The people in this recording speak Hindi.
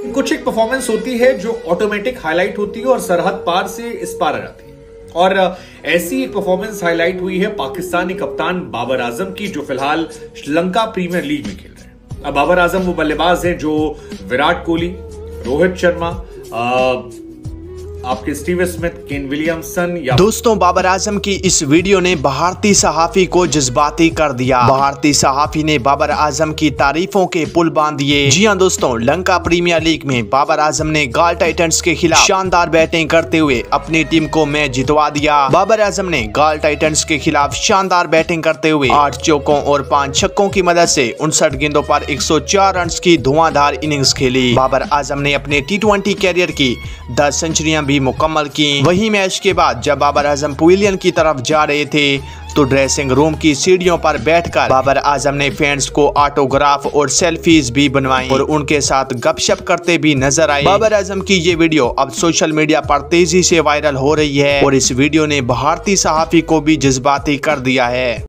कुछ एक परफॉर्मेंस होती है जो ऑटोमेटिक हाईलाइट होती है और सरहद पार से इस पार आ जाती है। और ऐसी एक परफॉर्मेंस हाईलाइट हुई है पाकिस्तानी कप्तान बाबर आजम की, जो फिलहाल श्रीलंका प्रीमियर लीग में खेल रहे हैं। अब बाबर आजम वो बल्लेबाज हैं जो विराट कोहली, रोहित शर्मा, आपके स्टीव स्मिथ, केन विलियमसन या दोस्तों बाबर आजम की इस वीडियो ने भारतीय सहाफी को जज्बाती कर दिया। भारतीय सहाफी ने बाबर आजम की तारीफों के पुल बांध दिए। जी हां दोस्तों, लंका प्रीमियर लीग में बाबर आजम ने गाल टाइटंस के खिलाफ शानदार बैटिंग करते हुए अपनी टीम को मैच जितवा दिया। बाबर आजम ने गाल टाइटंस के खिलाफ शानदार बैटिंग करते हुए 8 चौकों और 5 छक्कों की मदद से 59 गेंदों पर 104 रन की धुआंधार इनिंग्स खेली। बाबर आजम ने अपने T20 कैरियर की 10 सेंचुरियां मुकम्मल की। वही मैच के बाद जब बाबर आजम पवेलियन की तरफ जा रहे थे तो ड्रेसिंग रूम की सीढ़ियों पर बैठकर बाबर आजम ने फैंस को ऑटोग्राफ और सेल्फीज भी बनवाई और उनके साथ गपशप करते भी नजर आए। बाबर आजम की ये वीडियो अब सोशल मीडिया पर तेजी से वायरल हो रही है और इस वीडियो ने भारतीय सहाफी को भी जज्बाती कर दिया है।